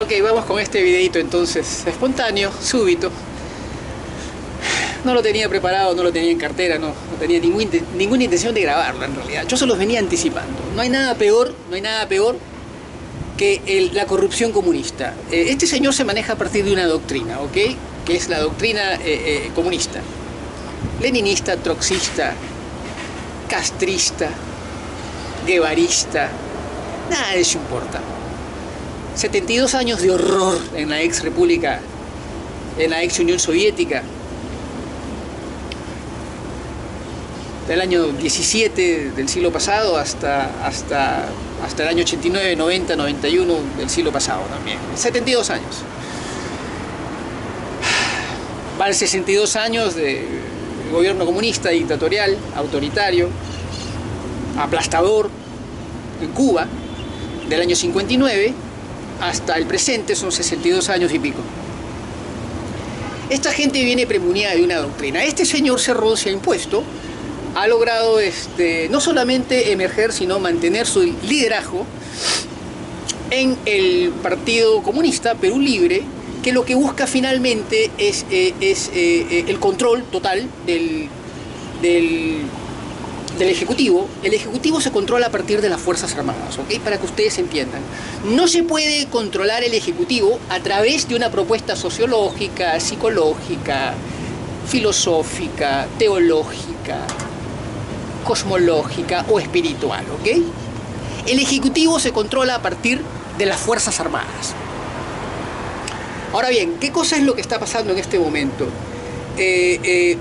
Ok, vamos con este videito entonces, espontáneo, súbito. No lo tenía preparado, no lo tenía en cartera, no tenía ninguna intención de grabarlo en realidad. Yo se los venía anticipando. No hay nada peor que la corrupción comunista. Este señor se maneja a partir de una doctrina, ¿ok? Que es la doctrina comunista. Leninista, trotsista, castrista, guevarista. Nada de eso importa. 72 años de horror en la ex república, en la ex Unión Soviética. Del año 17 del siglo pasado hasta el año 89, 90, 91 del siglo pasado también. 72 años. Van 62 años de gobierno comunista, dictatorial, autoritario, aplastador en Cuba, del año 59 hasta el presente son 62 años y pico. Esta gente viene premuniada de una doctrina. Este señor Cerrón se ha impuesto, ha logrado no solamente emerger, sino mantener su liderazgo en el Partido Comunista Perú Libre, que lo que busca finalmente es el control total del Ejecutivo. El Ejecutivo se controla a partir de las Fuerzas Armadas, ¿ok? Para que ustedes entiendan. No se puede controlar el Ejecutivo a través de una propuesta sociológica, psicológica, filosófica, teológica, cosmológica o espiritual, ¿ok? El Ejecutivo se controla a partir de las Fuerzas Armadas. Ahora bien, ¿qué cosa es lo que está pasando en este momento? Es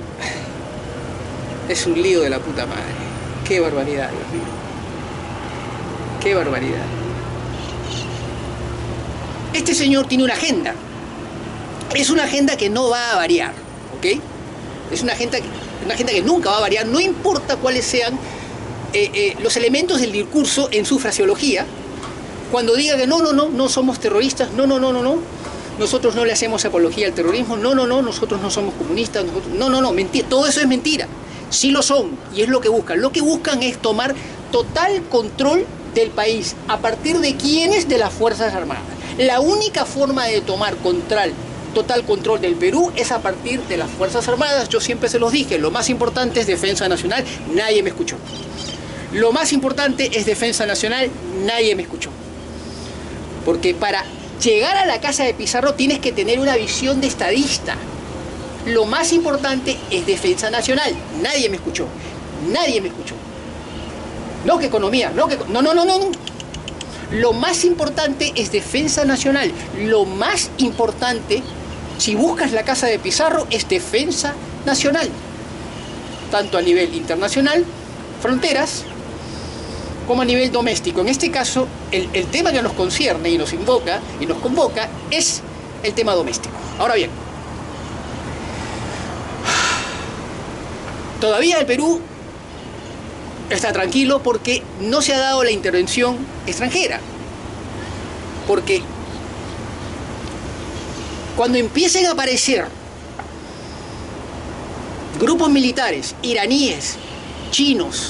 un lío de la puta madre. ¡Qué barbaridad, Dios mío! ¡Qué barbaridad! Este señor tiene una agenda. Es una agenda que no va a variar, ¿ok? Es una agenda que nunca va a variar, no importa cuáles sean los elementos del discurso en su fraseología. Cuando diga que no somos terroristas, no, nosotros no le hacemos apología al terrorismo, no, nosotros no somos comunistas, no, mentira, todo eso es mentira. Sí lo son, y es lo que buscan. Lo que buscan es tomar total control del país. ¿A partir de quiénes? De las Fuerzas Armadas. La única forma de tomar total control del Perú es a partir de las Fuerzas Armadas. Yo siempre se los dije, lo más importante es defensa nacional, nadie me escuchó. Lo más importante es defensa nacional, nadie me escuchó. Porque para llegar a la casa de Pizarro tienes que tener una visión de estadista. Lo más importante es defensa nacional. Nadie me escuchó. Nadie me escuchó. No que economía, no. Lo más importante es defensa nacional. Lo más importante, si buscas la casa de Pizarro, es defensa nacional. Tanto a nivel internacional, fronteras, como a nivel doméstico. En este caso, el tema que nos concierne y nos invoca y nos convoca es el tema doméstico. Ahora bien, todavía el Perú está tranquilo porque no se ha dado la intervención extranjera. Porque cuando empiecen a aparecer grupos militares iraníes, chinos,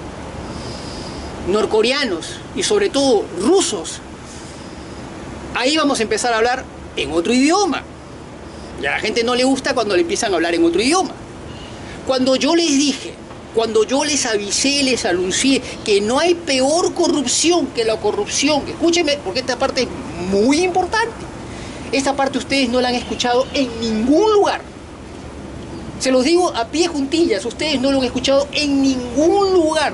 norcoreanos y sobre todo rusos, ahí vamos a empezar a hablar en otro idioma. Y a la gente no le gusta cuando le empiezan a hablar en otro idioma. Cuando yo les dije, cuando yo les avisé, les anuncié que no hay peor corrupción que la corrupción, escúchenme porque esta parte es muy importante. Esta parte ustedes no la han escuchado en ningún lugar. Se los digo a pie juntillas, ustedes no lo han escuchado en ningún lugar.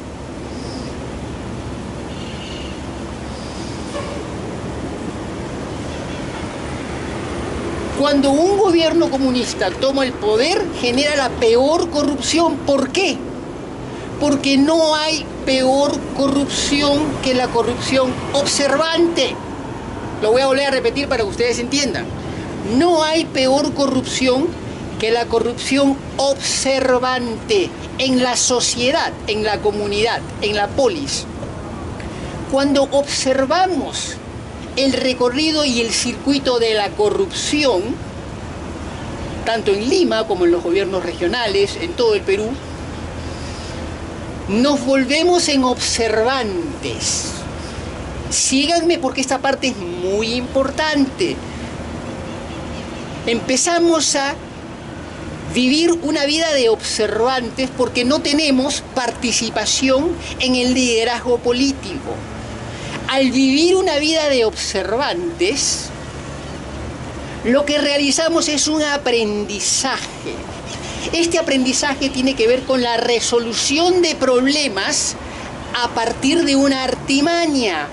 Cuando un gobierno comunista toma el poder, genera la peor corrupción. ¿Por qué? Porque no hay peor corrupción que la corrupción observante. Lo voy a volver a repetir para que ustedes entiendan. No hay peor corrupción que la corrupción observante en la sociedad, en la comunidad, en la polis. Cuando observamos el recorrido y el circuito de la corrupción, tanto en Lima como en los gobiernos regionales, en todo el Perú, nos volvemos en observantes. Síganme porque esta parte es muy importante. Empezamos a vivir una vida de observantes porque no tenemos participación en el liderazgo político. Al vivir una vida de observantes, lo que realizamos es un aprendizaje. Este aprendizaje tiene que ver con la resolución de problemas a partir de una artimaña.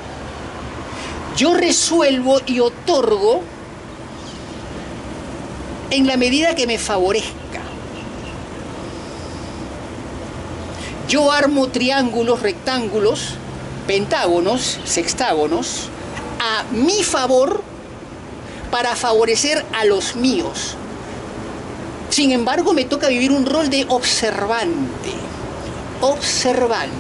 Yo resuelvo y otorgo en la medida que me favorezca. Yo armo triángulos, rectángulos, pentágonos, sextágonos, a mi favor para favorecer a los míos. Sin embargo, me toca vivir un rol de observante. Observante.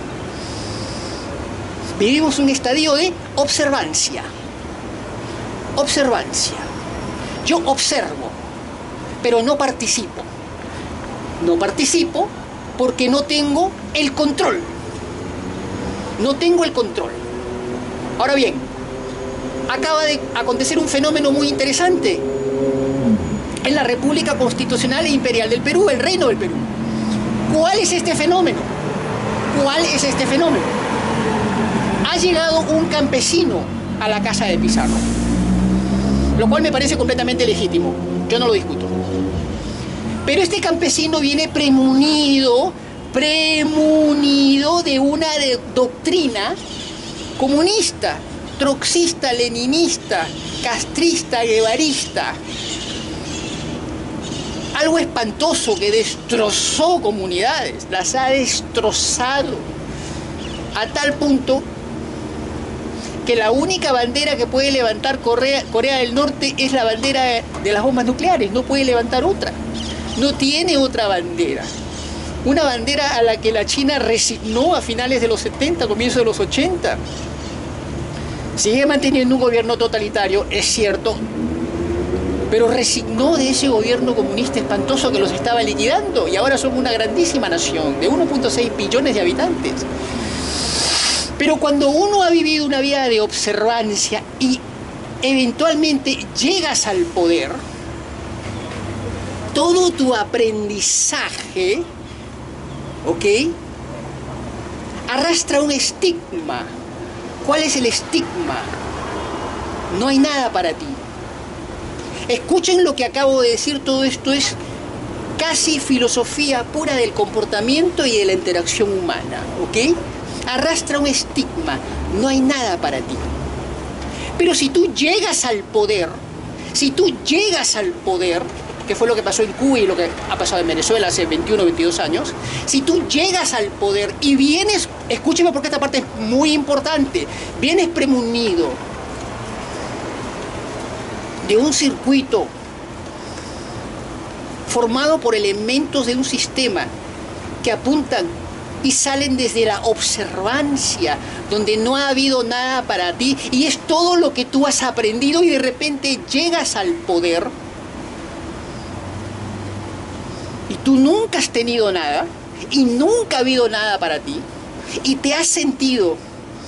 Vivimos un estadio de observancia. Observancia. Yo observo, pero no participo. No participo porque no tengo el control. No tengo el control. Ahora bien, acaba de acontecer un fenómeno muy interesante en la República Constitucional e Imperial del Perú, el Reino del Perú. ¿Cuál es este fenómeno? ¿Cuál es este fenómeno? Ha llegado un campesino a la casa de Pizarro, lo cual me parece completamente legítimo, yo no lo discuto. Pero este campesino viene premunido de una doctrina comunista, troxista, leninista, castrista, guevarista. Algo espantoso que destrozó comunidades, las ha destrozado a tal punto que la única bandera que puede levantar Corea del Norte es la bandera de las bombas nucleares, no puede levantar otra, no tiene otra bandera. Una bandera a la que la China resignó a finales de los 70, comienzos de los 80. Sigue manteniendo un gobierno totalitario, es cierto, pero resignó de ese gobierno comunista espantoso que los estaba liquidando y ahora son una grandísima nación de 1.6 billones de habitantes. Pero cuando uno ha vivido una vida de observancia y eventualmente llegas al poder, todo tu aprendizaje, ¿ok?, arrastra un estigma. ¿Cuál es el estigma? No hay nada para ti. Escuchen lo que acabo de decir, todo esto es casi filosofía pura del comportamiento y de la interacción humana, ¿ok? Arrastra un estigma, no hay nada para ti. Pero si tú llegas al poder, que fue lo que pasó en Cuba y lo que ha pasado en Venezuela hace 21 o 22 años, si tú llegas al poder y vienes, escúcheme porque esta parte es muy importante, vienes premunido de un circuito formado por elementos de un sistema que apuntan y salen desde la observancia, donde no ha habido nada para ti y es todo lo que tú has aprendido y de repente llegas al poder y tú nunca has tenido nada y nunca ha habido nada para ti y te has sentido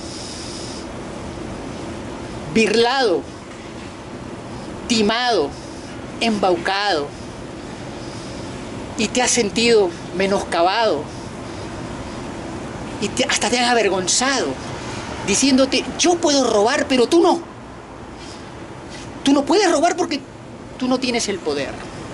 birlado, timado, embaucado y te has sentido menoscabado y hasta te han avergonzado diciéndote: yo puedo robar pero tú no. Tú no puedes robar porque tú no tienes el poder.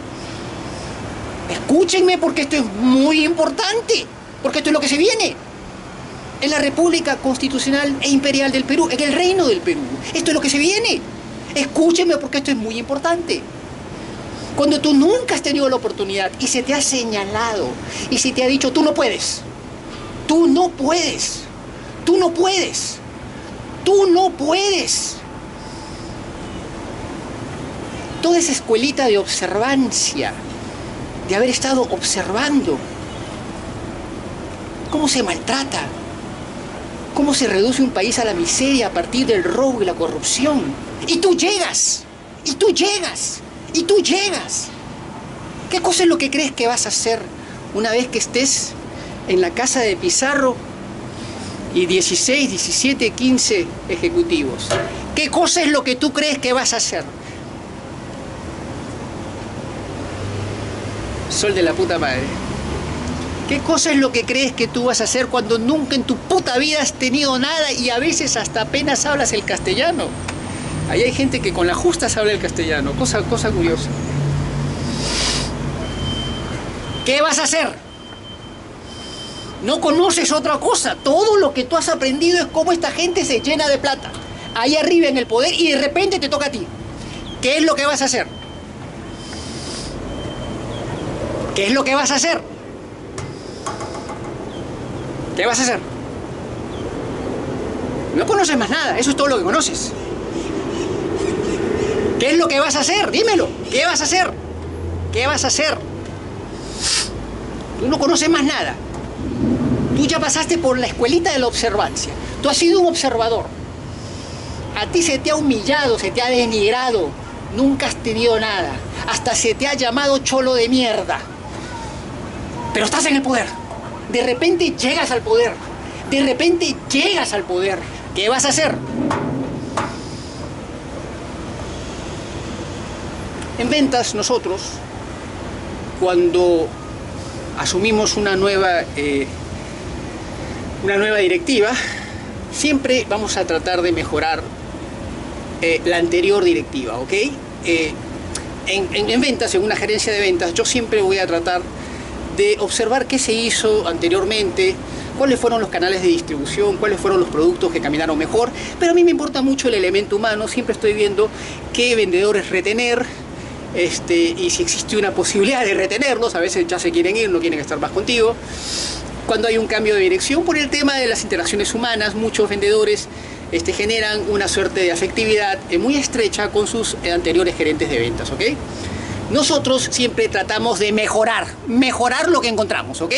Escúchenme porque esto es muy importante, porque esto es lo que se viene en la República Constitucional e Imperial del Perú, en el Reino del Perú. Esto es lo que se viene. Escúchenme porque esto es muy importante. Cuando tú nunca has tenido la oportunidad y se te ha señalado y se te ha dicho: tú no puedes, tú no puedes, tú no puedes, tú no puedes. Toda esa escuelita de observancia, de haber estado observando cómo se maltrata, cómo se reduce un país a la miseria a partir del robo y la corrupción. Y tú llegas, y tú llegas, y tú llegas. ¿Qué cosa es lo que crees que vas a hacer una vez que estés en la casa de Pizarro y 16, 17, 15 ejecutivos. ¿Qué cosa es lo que tú crees que vas a hacer? Sol de la puta madre. ¿Qué cosa es lo que crees que tú vas a hacer cuando nunca en tu puta vida has tenido nada y a veces hasta apenas hablas el castellano? Ahí hay gente que con la justa habla el castellano, cosa curiosa. ¿Qué vas a hacer? No conoces otra cosa. Todo lo que tú has aprendido es cómo esta gente se llena de plata. Ahí arriba en el poder y de repente te toca a ti. ¿Qué es lo que vas a hacer? ¿Qué es lo que vas a hacer? ¿Qué vas a hacer? No conoces más nada, eso es todo lo que conoces. ¿Qué es lo que vas a hacer? Dímelo. ¿Qué vas a hacer? ¿Qué vas a hacer? Tú no conoces más nada. Tú ya pasaste por la escuelita de la observancia. Tú has sido un observador. A ti se te ha humillado, se te ha denigrado. Nunca has tenido nada. Hasta se te ha llamado cholo de mierda. Pero estás en el poder. De repente llegas al poder. De repente llegas al poder. ¿Qué vas a hacer? En ventas nosotros, cuando asumimos una nueva directiva, siempre vamos a tratar de mejorar la anterior directiva, ¿ok? En ventas, en una gerencia de ventas, yo siempre voy a tratar de observar qué se hizo anteriormente, cuáles fueron los canales de distribución, cuáles fueron los productos que caminaron mejor, pero a mí me importa mucho el elemento humano. Siempre estoy viendo qué vendedores retener, y si existe una posibilidad de retenerlos. A veces ya se quieren ir, no quieren estar más contigo. Cuando hay un cambio de dirección, por el tema de las interacciones humanas, muchos vendedores generan una suerte de afectividad muy estrecha con sus anteriores gerentes de ventas, ¿ok? Nosotros siempre tratamos de mejorar lo que encontramos, ¿ok?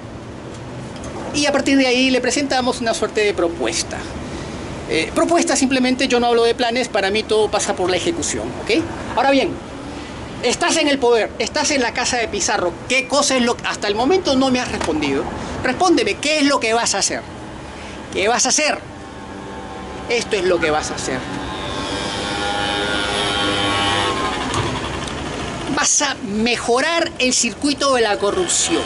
Y a partir de ahí le presentamos una suerte de propuesta. Propuesta simplemente, yo no hablo de planes, para mí todo pasa por la ejecución, ¿ok? Ahora bien, estás en el poder, estás en la casa de Pizarro. ¿Qué cosa es lo que hasta el momento no me has respondido? Respóndeme, ¿qué es lo que vas a hacer? ¿Qué vas a hacer? Esto es lo que vas a hacer. Vas a mejorar el circuito de la corrupción.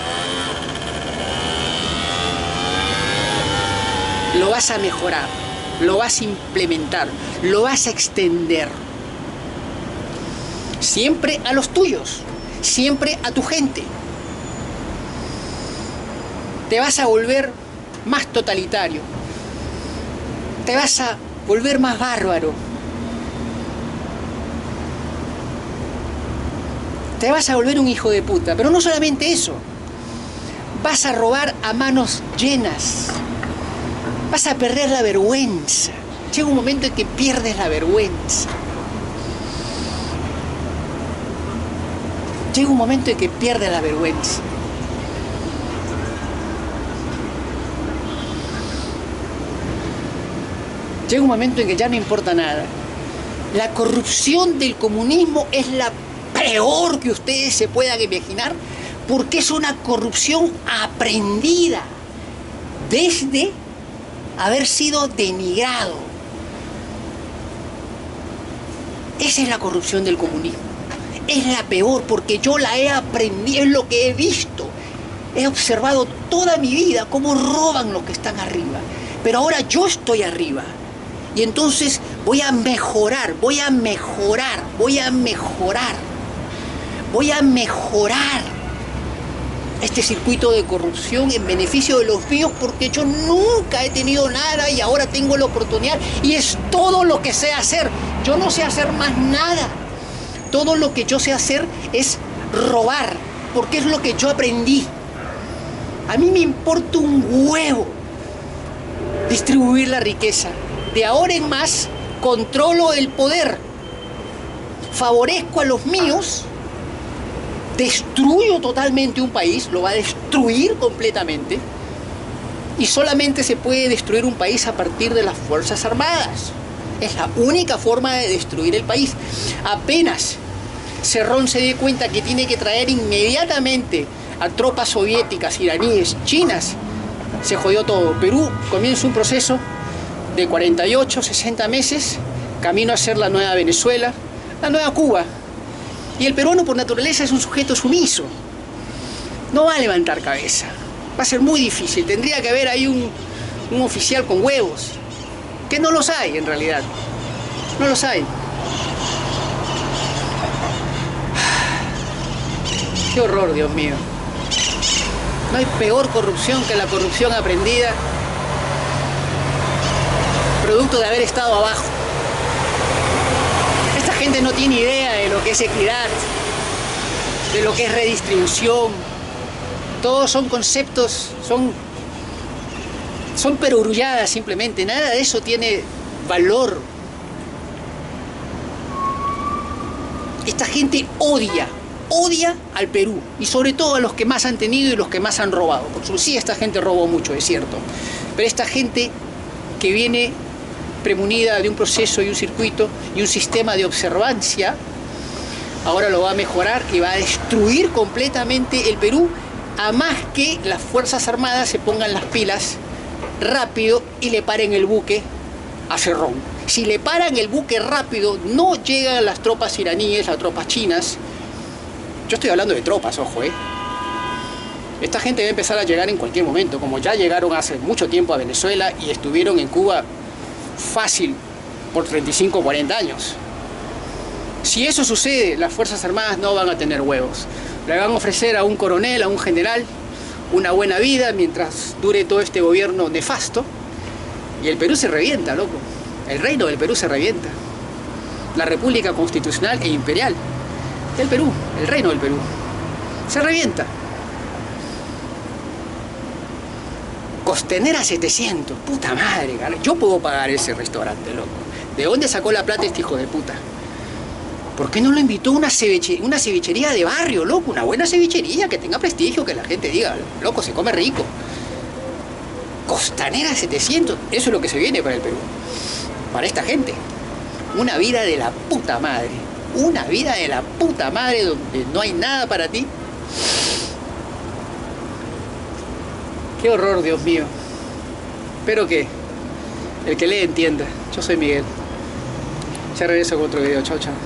Lo vas a mejorar, lo vas a implementar, lo vas a extender. Siempre a los tuyos, siempre a tu gente. Te vas a volver más totalitario. Te vas a volver más bárbaro. Te vas a volver un hijo de puta. Pero no solamente eso. Vas a robar a manos llenas. Vas a perder la vergüenza. Llega un momento en que pierdes la vergüenza. Llega un momento en que pierdes la vergüenza. Llega un momento en que ya no importa nada. La corrupción del comunismo es la peor que ustedes se puedan imaginar, porque es una corrupción aprendida desde haber sido denigrado. Esa es la corrupción del comunismo. Es la peor porque yo la he aprendido, es lo que he visto. He observado toda mi vida cómo roban los que están arriba. Pero ahora yo estoy arriba. Y entonces voy a mejorar este circuito de corrupción en beneficio de los míos, porque yo nunca he tenido nada y ahora tengo la oportunidad y es todo lo que sé hacer. Yo no sé hacer más nada. Todo lo que yo sé hacer es robar, porque es lo que yo aprendí. A mí me importa un huevo distribuir la riqueza. De ahora en más, controlo el poder, favorezco a los míos, destruyo totalmente un país, lo va a destruir completamente, y solamente se puede destruir un país a partir de las Fuerzas Armadas. Es la única forma de destruir el país. Apenas Cerrón se dé cuenta que tiene que traer inmediatamente a tropas soviéticas, iraníes, chinas, se jodió todo. Perú comienza un proceso de 48, 60 meses, camino a ser la nueva Venezuela, la nueva Cuba. Y el peruano por naturaleza es un sujeto sumiso. No va a levantar cabeza. Va a ser muy difícil. Tendría que haber ahí un oficial con huevos. Que no los hay en realidad. No los hay. Qué horror, Dios mío. No hay peor corrupción que la corrupción aprendida, producto de haber estado abajo. Esta gente no tiene idea de lo que es equidad, de lo que es redistribución. Todos son conceptos, son perurulladas simplemente. Nada de eso tiene valor. Esta gente odia al Perú, y sobre todo a los que más han tenido y los que más han robado. Porque sí, esta gente robó mucho, es cierto, pero esta gente que viene premunida de un proceso y un circuito y un sistema de observancia, ahora lo va a mejorar y va a destruir completamente el Perú, a más que las Fuerzas Armadas se pongan las pilas rápido y le paren el buque a Cerrón. Si le paran el buque rápido, no llegan las tropas iraníes, las tropas chinas. Yo estoy hablando de tropas, ojo, Esta gente va a empezar a llegar en cualquier momento, como ya llegaron hace mucho tiempo a Venezuela y estuvieron en Cuba fácil por 35 o 40 años. Si eso sucede, las Fuerzas Armadas no van a tener huevos. Le van a ofrecer a un coronel, a un general, una buena vida mientras dure todo este gobierno nefasto, y el Perú se revienta, loco. El reino del Perú se revienta. La República Constitucional e Imperial del Perú, el reino del Perú, se revienta. Costanera 700, puta madre, cara. Yo puedo pagar ese restaurante, loco. ¿De dónde sacó la plata este hijo de puta? ¿Por qué no lo invitó a una cevichería de barrio, loco? Una buena cevichería, que tenga prestigio, que la gente diga, loco, se come rico. Costanera 700, eso es lo que se viene para el Perú. Para esta gente. Una vida de la puta madre. Una vida de la puta madre donde no hay nada para ti. Qué horror, Dios mío. Espero que el que lee entienda. Yo soy Miguel. Ya regreso con otro video. Chao, chao.